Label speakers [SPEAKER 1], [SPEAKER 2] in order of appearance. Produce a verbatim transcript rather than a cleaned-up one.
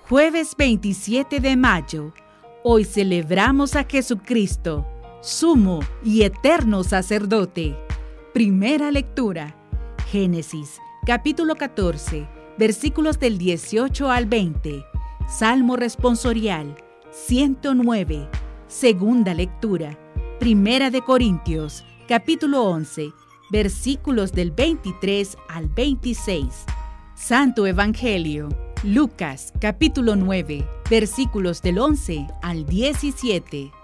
[SPEAKER 1] Jueves veintisiete de mayo. Hoy celebramos a Jesucristo, sumo y eterno sacerdote. Primera lectura. Génesis, capítulo catorce, versículos del dieciocho al veinte. Salmo responsorial, ciento nueve. Segunda lectura. Primera de Corintios, capítulo once, versículos del veintitrés al veintiséis. Santo Evangelio. Lucas, capítulo nueve, versículos del once al diecisiete.